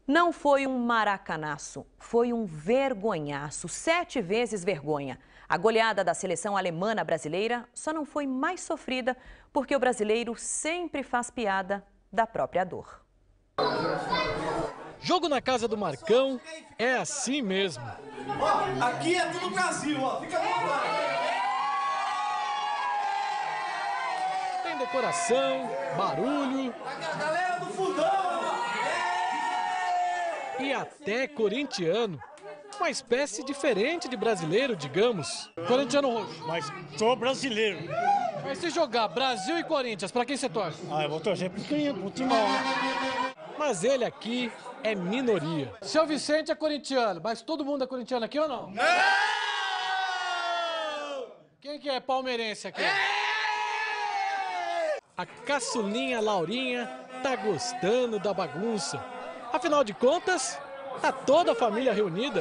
Não foi um maracanaço, foi um vergonhaço, 7 vezes vergonha. A goleada da seleção alemã na brasileira só não foi mais sofrida porque o brasileiro sempre faz piada da própria dor. Jogo na casa do Marcão é assim mesmo. Ó, aqui é tudo Brasil, ó. Fica à vontade. Tem decoração, barulho A galera do fundão. e até corintiano. Uma espécie diferente de brasileiro, digamos. Corintiano roxo. Mas sou brasileiro. Mas se jogar Brasil e Corinthians, pra quem você torce? Eu vou torcer pro Timão. Mas ele aqui é minoria. Seu Vicente é corintiano, mas todo mundo é corintiano aqui ou não? Não! Quem que é palmeirense aqui? A caçulinha Laurinha tá gostando da bagunça. Afinal de contas, tá toda a família reunida.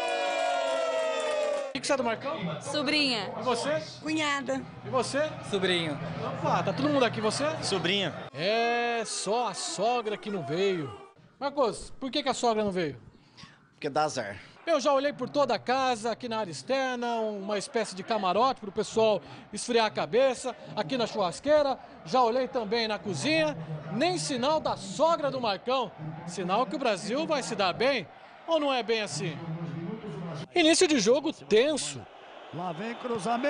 O que você é do Marcão? Sobrinha. E você? Cunhada. E você? Sobrinho. Opa, tá todo mundo aqui, você? Sobrinha. É, só a sogra que não veio. Marcos, por que a sogra não veio? Porque dá azar. Eu já olhei por toda a casa, aqui na área externa, uma espécie de camarote para o pessoal esfriar a cabeça, aqui na churrasqueira, já olhei também na cozinha, nem sinal da sogra do Marcão. Sinal que o Brasil vai se dar bem, ou não é bem assim? Início de jogo tenso. Lá vem cruzamento!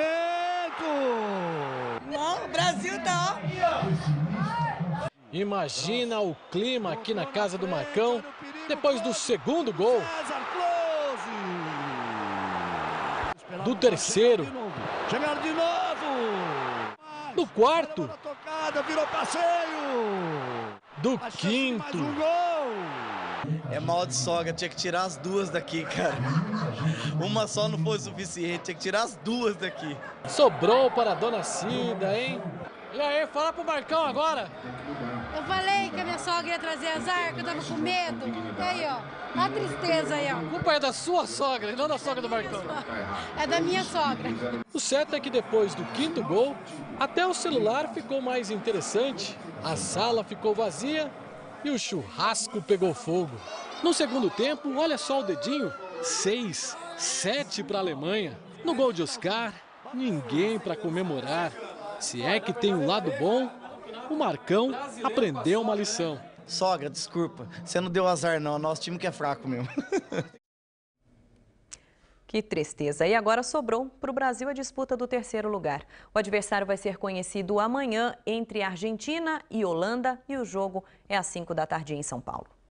Não, o Brasil tá, ó. Imagina o clima aqui na casa do Marcão, depois do segundo gol. Do terceiro. Chegaram de novo! Do quarto. Tocada, virou passeio! Do Mais quinto. um gol! É mal de sogra, tinha que tirar as duas daqui, cara. Uma só não foi suficiente, tinha que tirar as duas daqui. Sobrou para a dona Cida, hein? E aí, fala pro Marcão agora. Eu falei que a minha sogra ia trazer azar, que eu tava com medo. E aí, ó, a tristeza aí, A ó. culpa é da sua sogra e não da sogra do Marcão. É da minha sogra. O certo é que depois do quinto gol, até o celular ficou mais interessante, a sala ficou vazia e o churrasco pegou fogo. No segundo tempo, olha só o dedinho, 6, 7 para a Alemanha. No gol de Oscar, ninguém para comemorar. Se é que tem um lado bom, o Marcão aprendeu uma lição. Sogra, desculpa, você não deu azar não, nosso time que é fraco mesmo. Que tristeza. E agora sobrou para o Brasil a disputa do terceiro lugar. O adversário vai ser conhecido amanhã entre Argentina e Holanda e o jogo é às 5 da tarde em São Paulo.